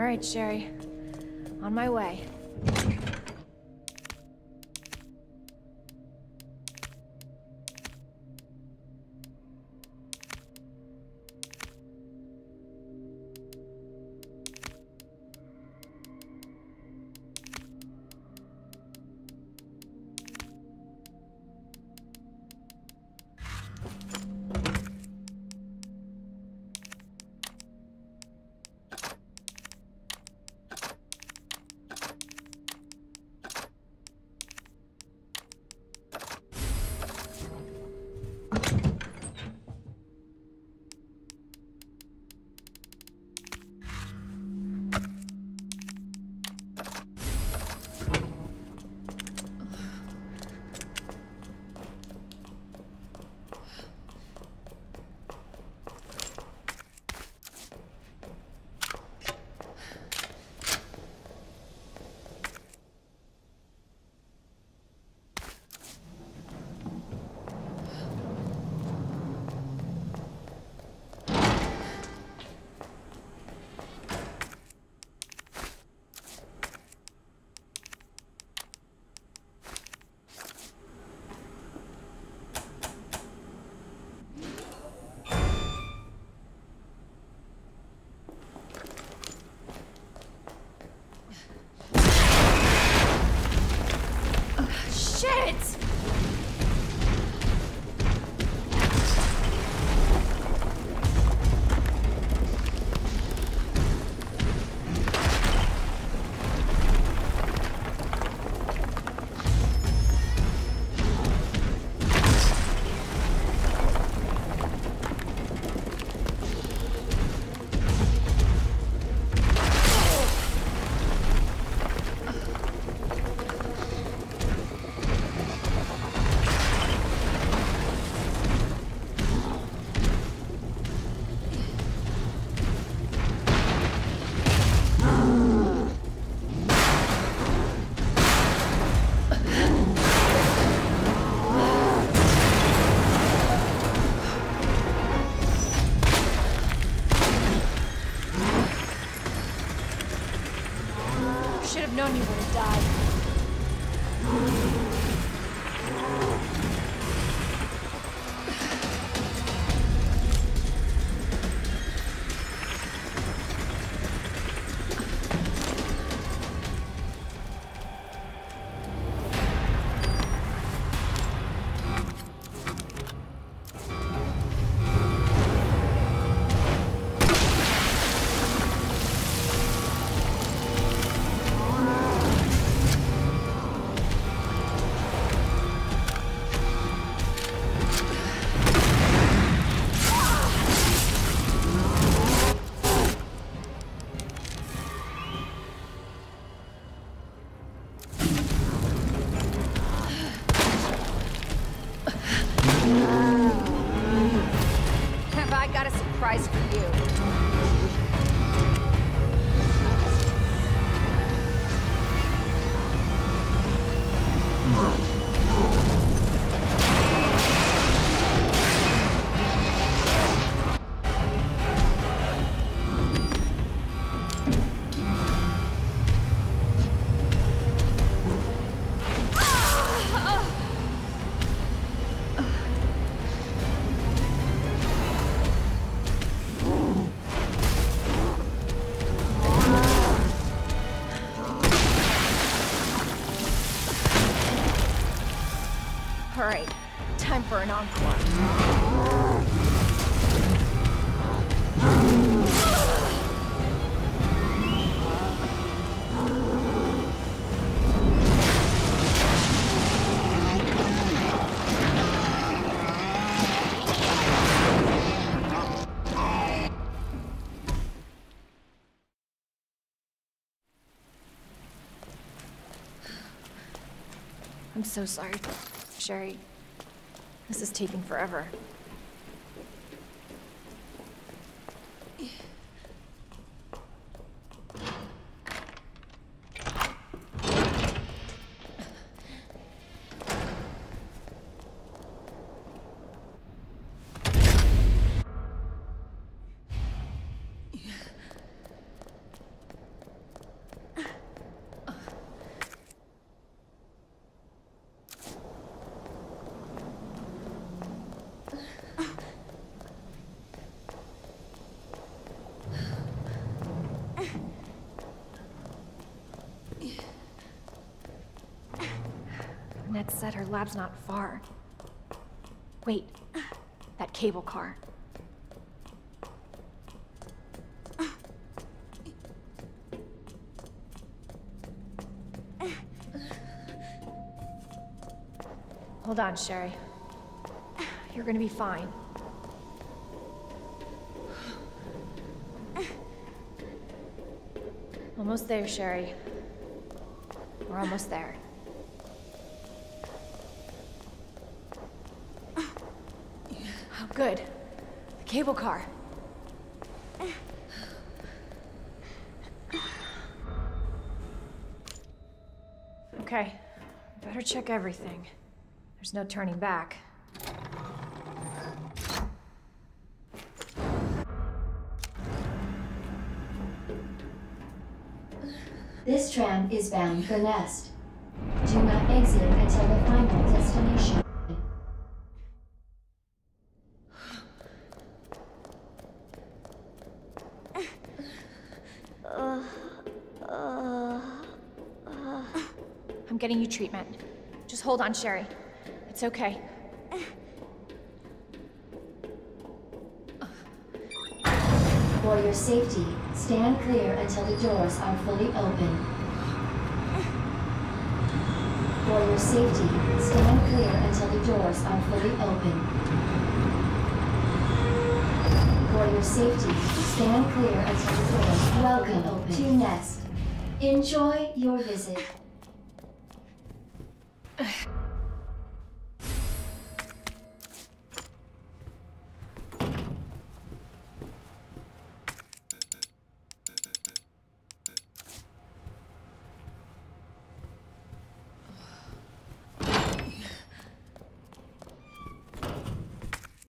right, Sherry. On my way. Shit! Should have known you would have died. Have I got a surprise for you? All right, time for an encore. I'm so sorry, Sherry. This is taking forever. said her lab's not far. Wait, that cable car. Hold on, Sherry. You're gonna be fine. Almost there, Sherry. We're almost there. Oh, good. The cable car. Okay. Better check everything. There's no turning back. This tram is bound for Nest. Do not exit until the final destination. I'm getting you treatment. Just hold on, Sherry. It's okay. For your safety, stand clear until the doors are fully open. For your safety, stand clear until the doors are fully open. For your safety, stand clear until the doors are Welcome open. To Nest. Enjoy your visit.